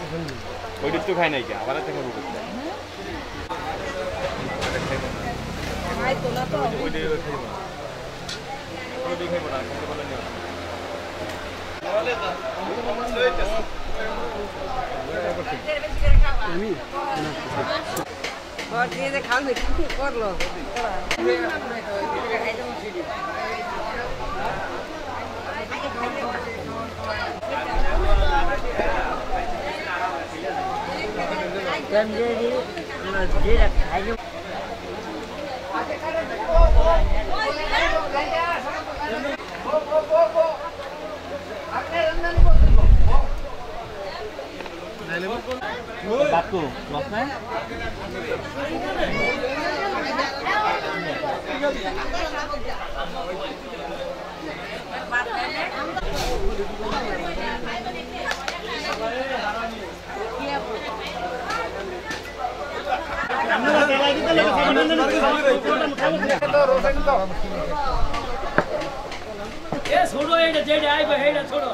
ওইটা তো খাই নাই কি আবার একটা খাবো করতে খাই তো না তো ওইটা খাইবো না ওইটা খাইবো না খেতে পারলে না আমি और ये खाल में कर लो Batu, loknya? ये छोड़ो ये जेडे आई पे हेडा छोड़ो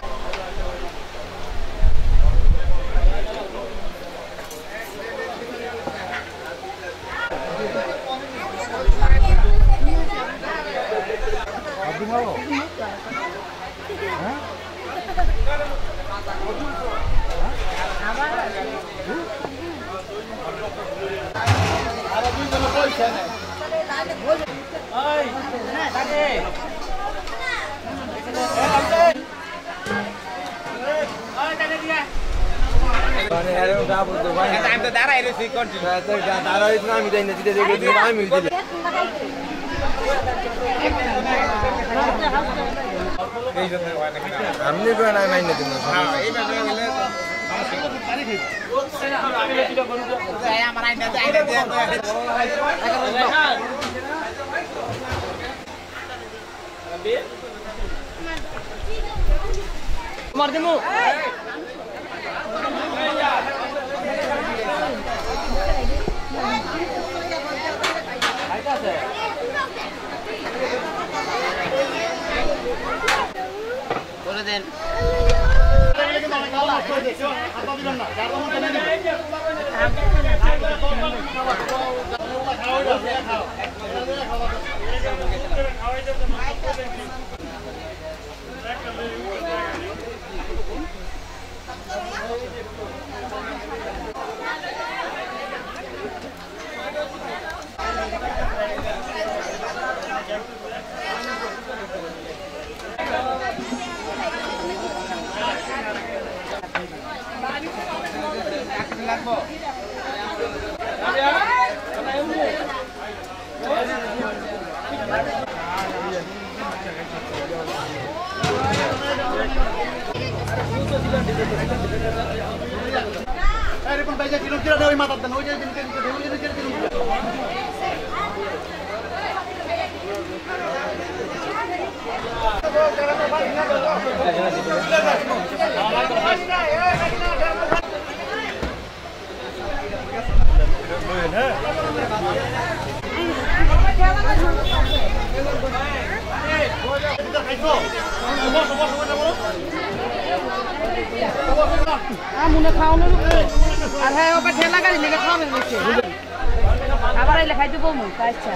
I'm the Dara Iris continue. Dara is not in the city. I'm in the I'm never an I mind. Mardimu. Boleh den. Muna খাও না আর হ্যাঁ ওপরে ঠেলা গাড়ি লেগে খাবে বসে আবার আইলে খাইতে বমু আচ্ছা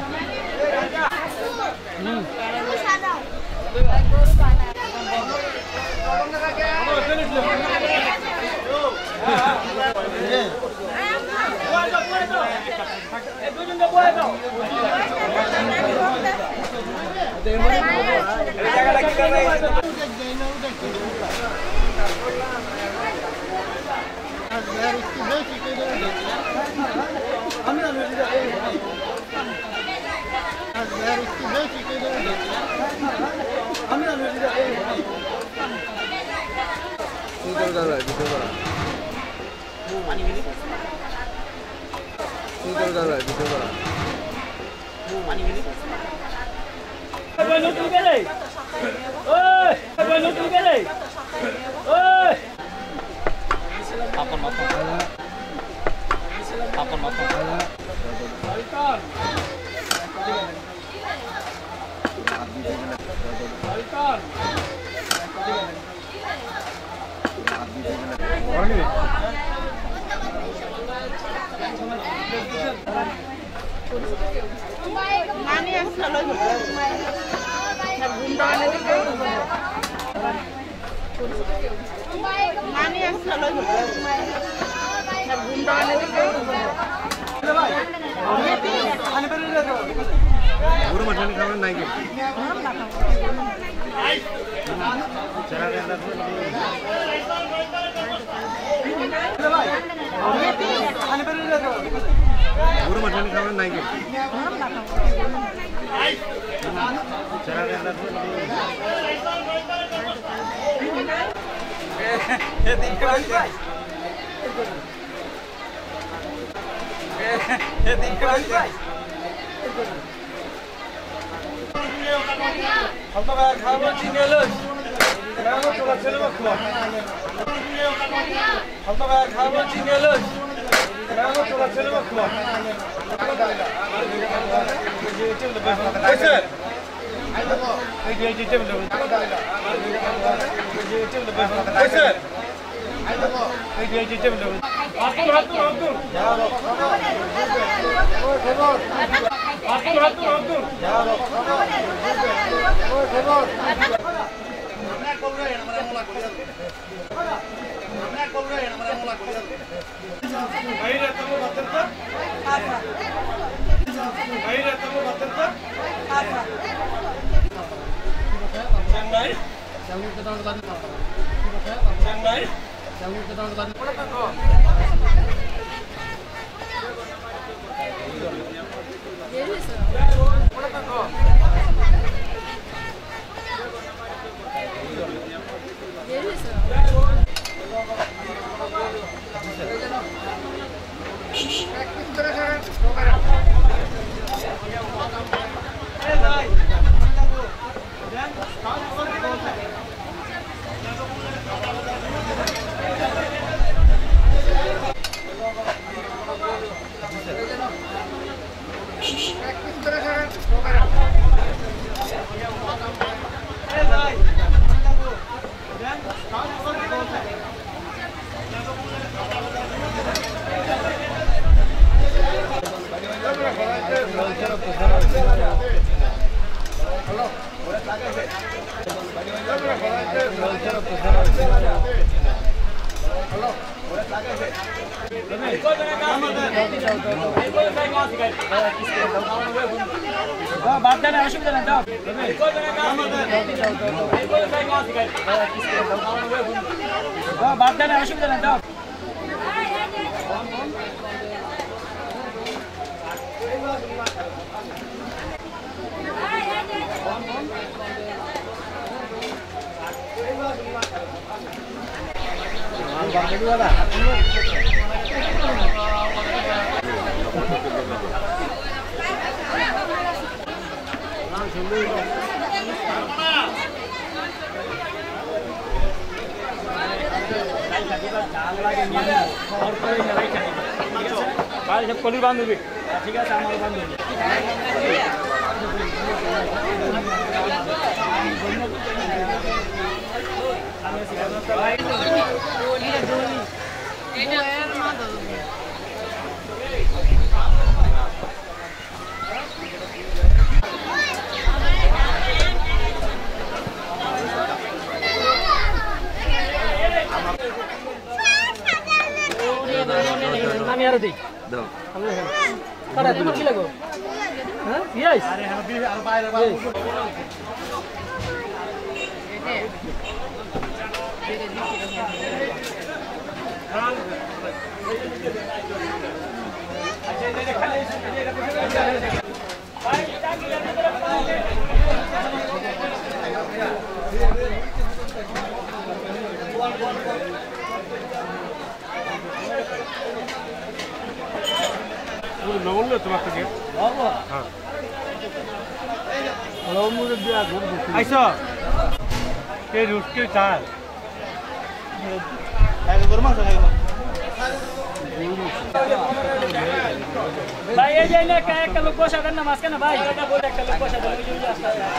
भाई ये जे ने काय कल को साधन नमाज का ना भाई का बोल कल को साधन मुझे भी आता है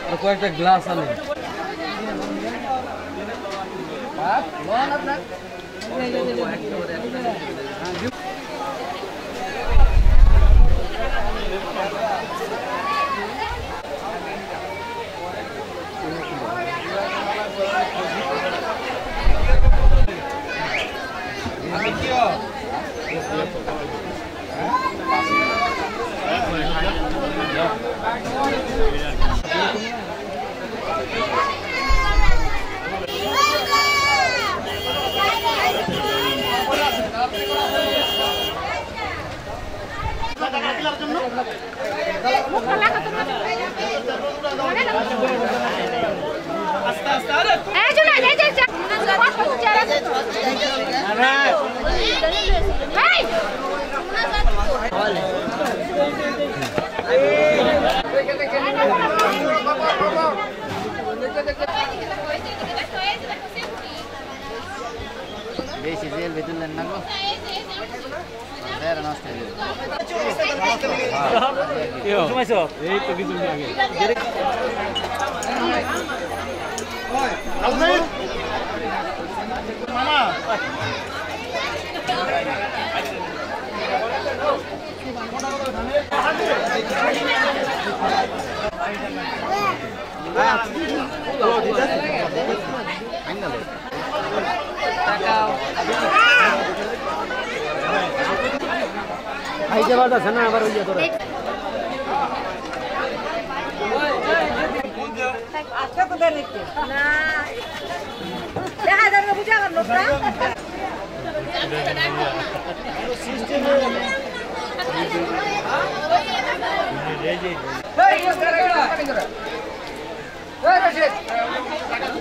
কয়েকটা গ্লাস আনে বেশি জেল ভিতরলেন না গো বেড়া নষ্ট হয়ে এই তো কিছু আগে মামা খাইতে পারতেছে না আবার ওই যে করে আজকে তো দেন একটু না দেখা যাবে বুঝা গেল লোকটা এই